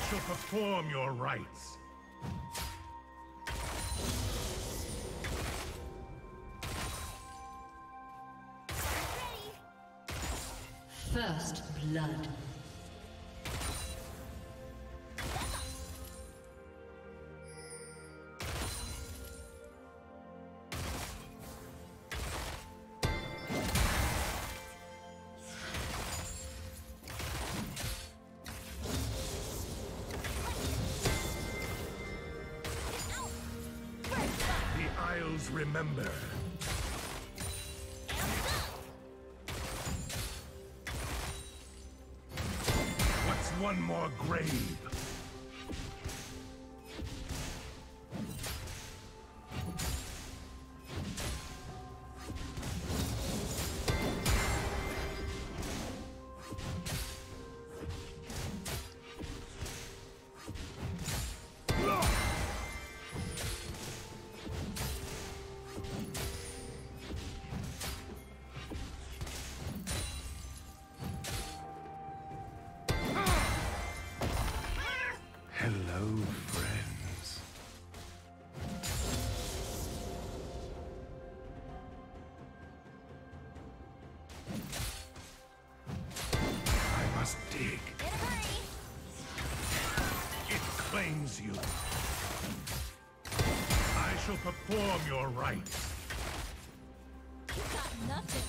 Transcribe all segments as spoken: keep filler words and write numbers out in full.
shall perform your rites. First blood. Remember. What's one more grave? You. I shall perform your rites. You got nothing.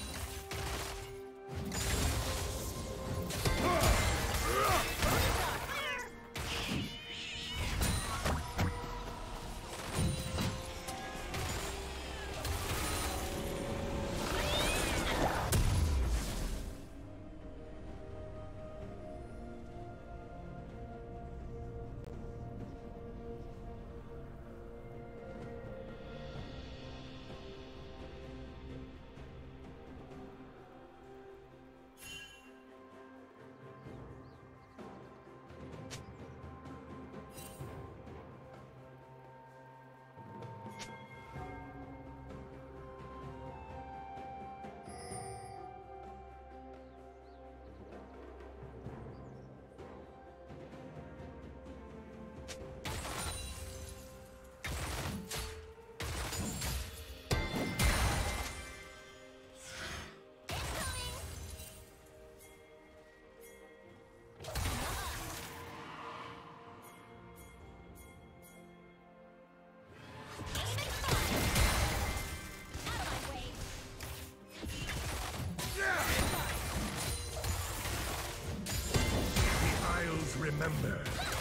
Remember.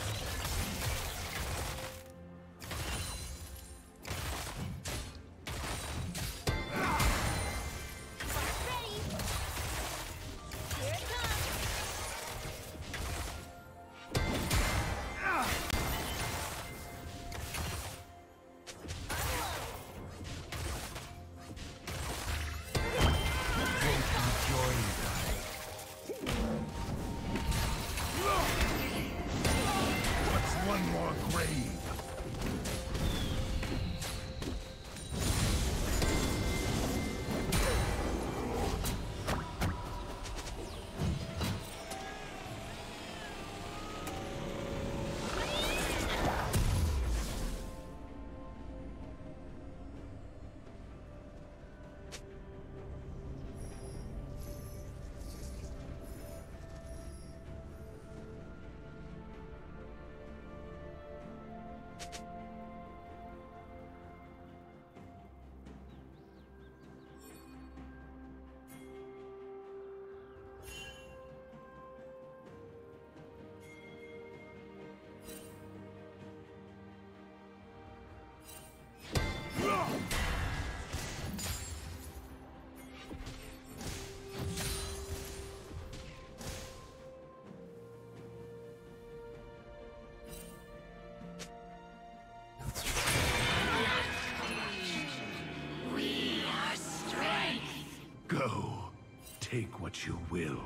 Go. Take what you will.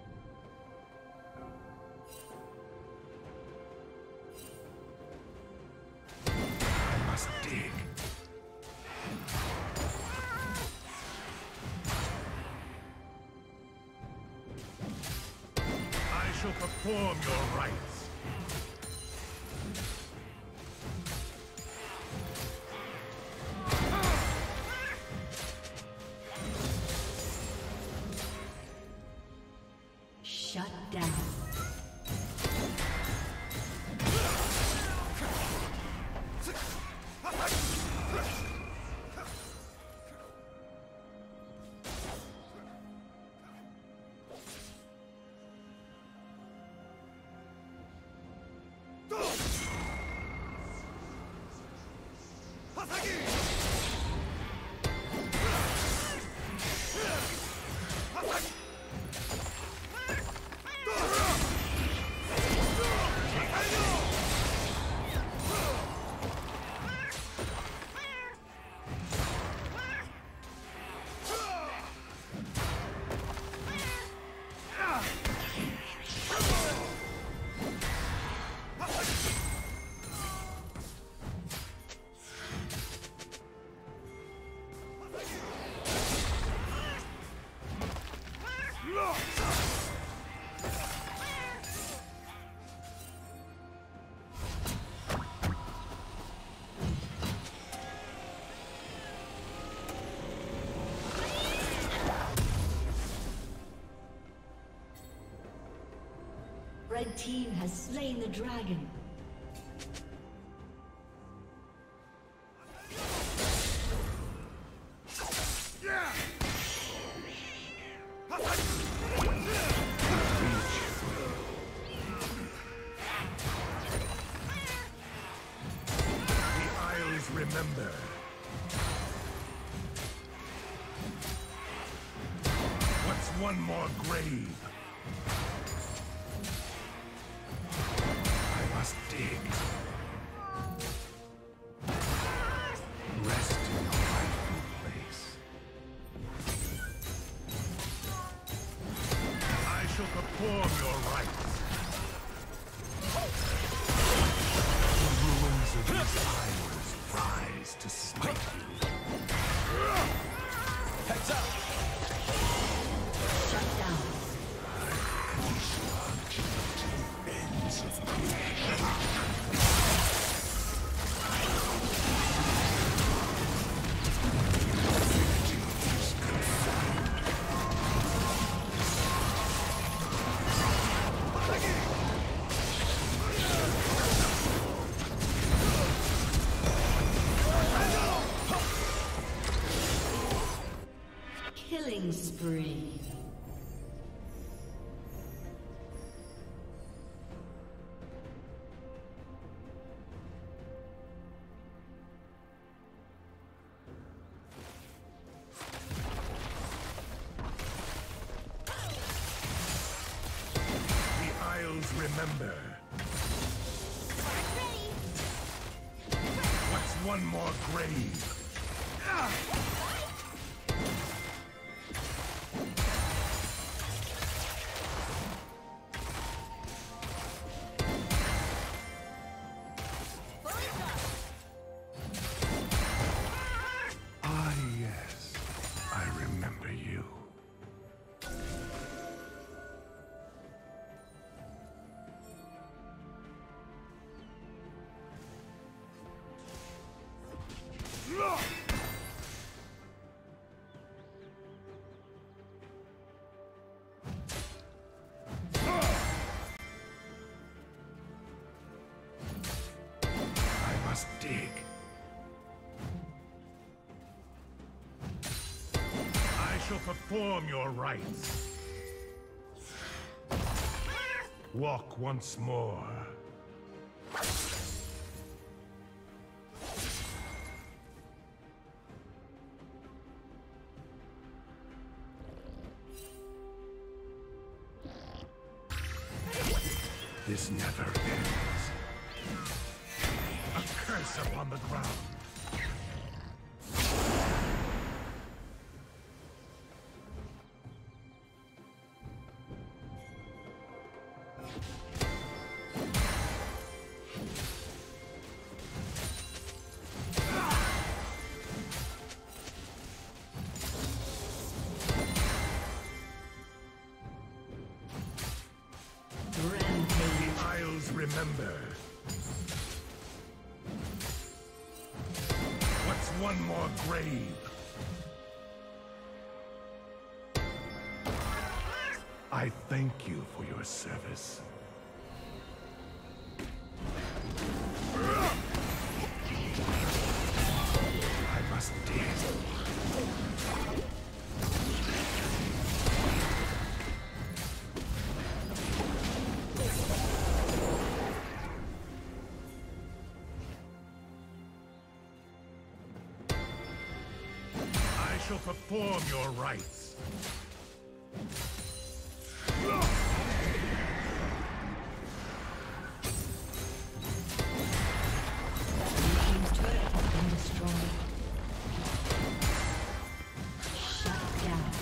I must dig. I shall perform your rites. Red team has slain the dragon. Remember. What's one more grave? I must dig. Rest in your rightful place. I shall perform your rites. The ruins of these islands rise to smite you. Heads up! Shut down. Ends of creation. Killing spree. The Isles remember. What's one more grave? Ah, yes. I remember you. I must dig. I shall perform your rites. Walk once more. This never ends. A curse upon the ground. The Isles remember. What's one more grave? I thank you for your service. I must dig. perform your rites. Team's turret has been destroyed. Shut down.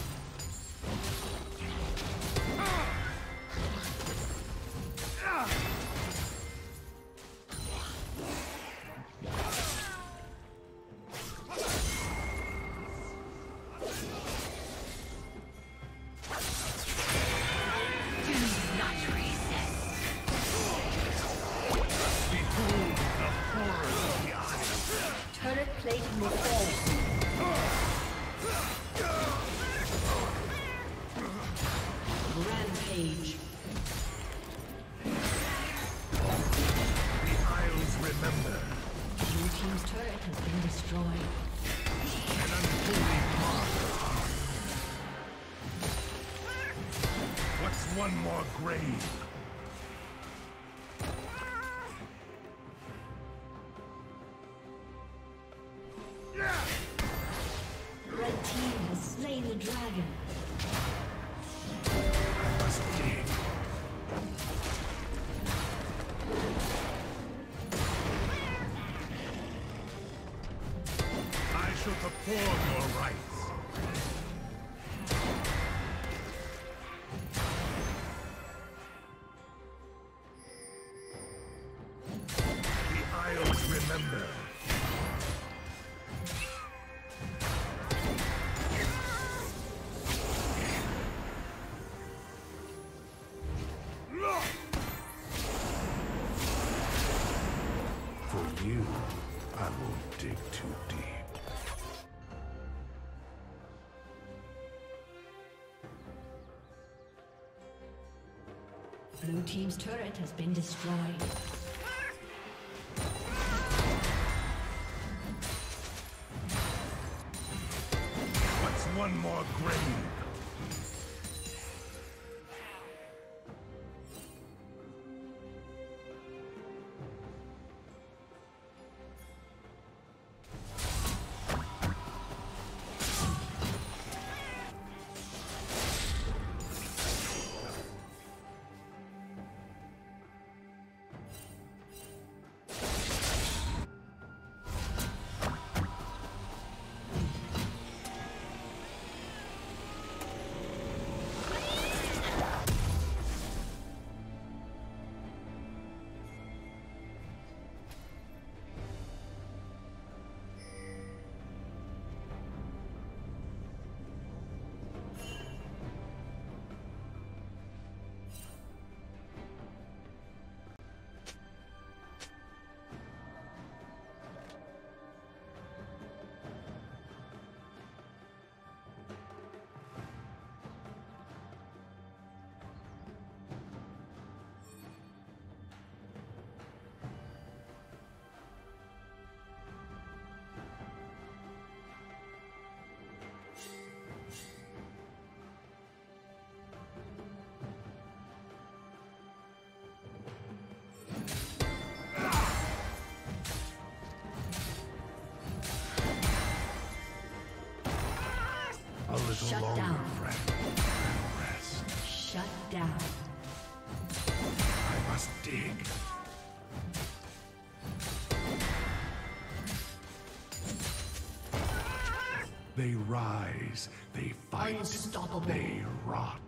Turret plating will fall. Rampage. The Isles remember. Blue team's turret has been destroyed. An unholy martyr. What's one more grave? Red team has slain the dragon. I must dig. I shall perform your rites. The Isles remember. For you, I won't dig too deep. Blue team's turret has been destroyed. What's one more grave? A little Shut longer, down. friend, and rest. Shut down. I must dig. They rise, they fight, Unstoppable. they rot.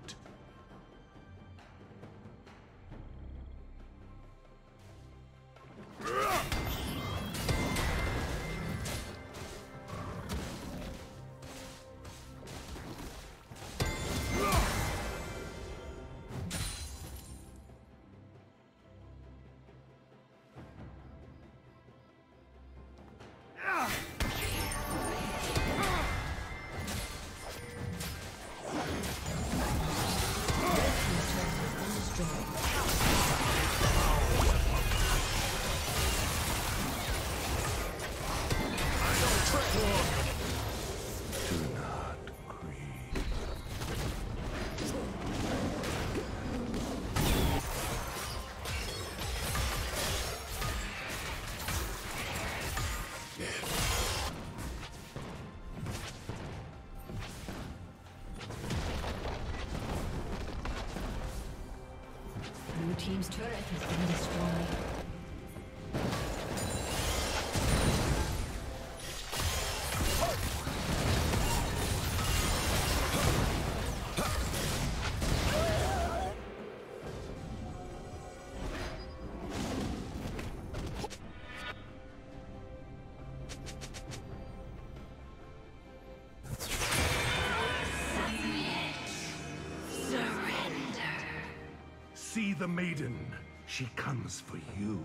team's turret has been destroyed. See the maiden. She comes for you.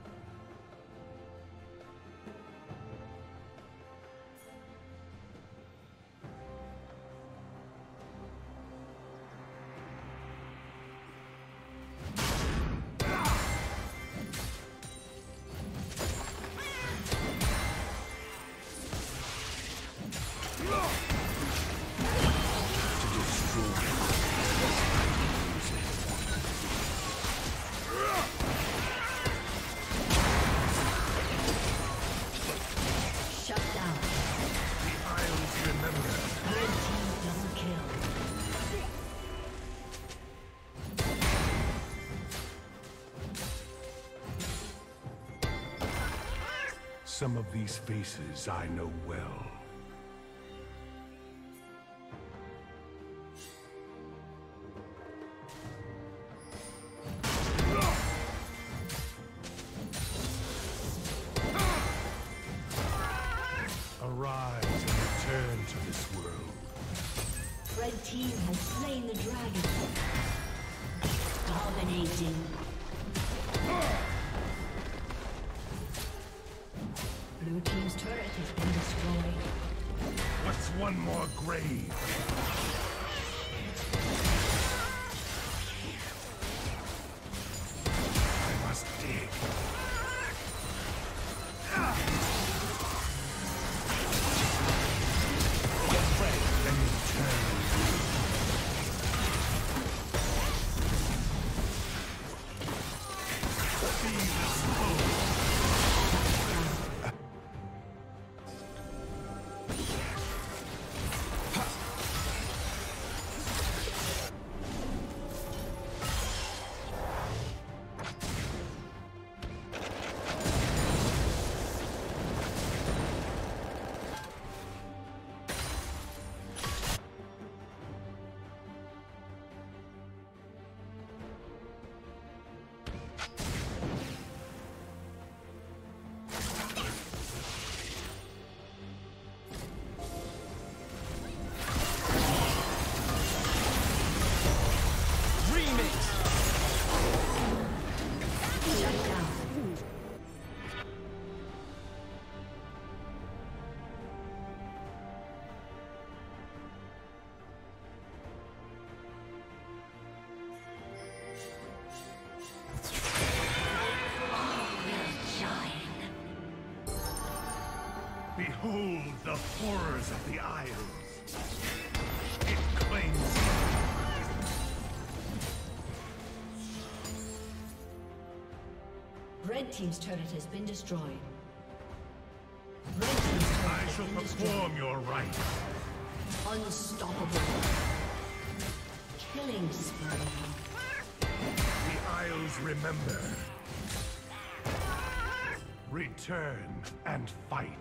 Some of these faces I know well. Arise and return to this world. Red team has slain the dragon. Dominating. Blue team's turret has been destroyed. What's one more grave? I must dig. Then return. Be the smoke. Behold the horrors of the Isles. It claims Red team's turret has been destroyed. Red team's turret I has shall been perform destroyed. your rites. Unstoppable. Killing spree. The Isles remember. Return and fight.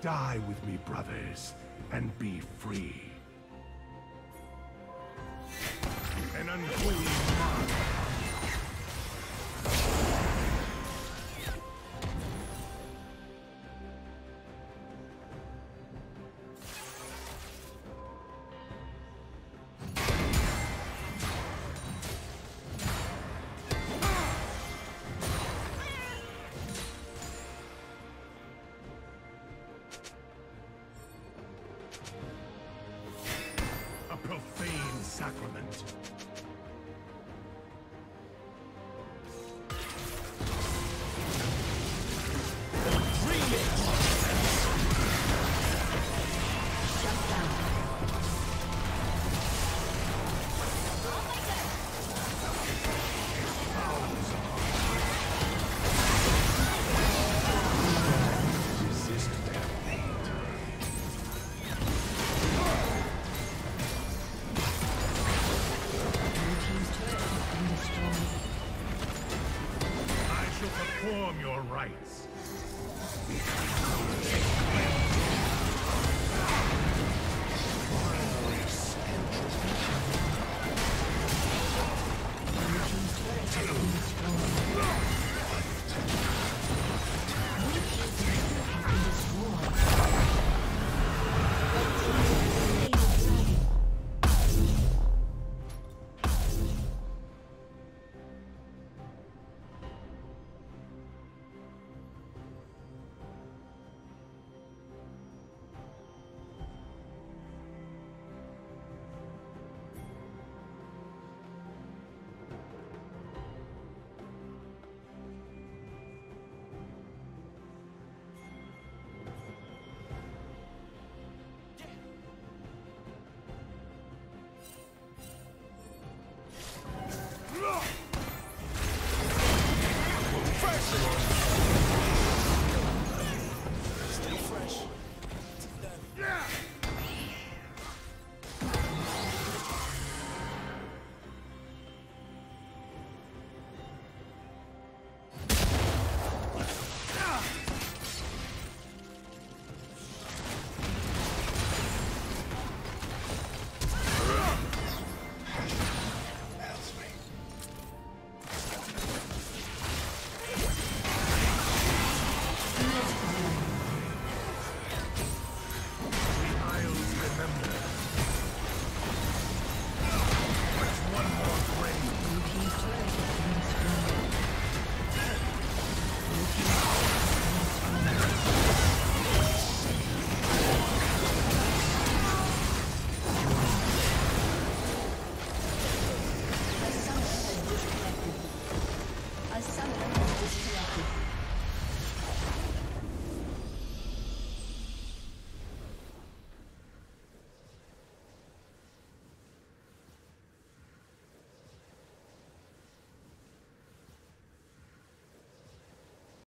Die with me, brothers, and be free. An unholy mark. Profane sacrament. Perform your rites. First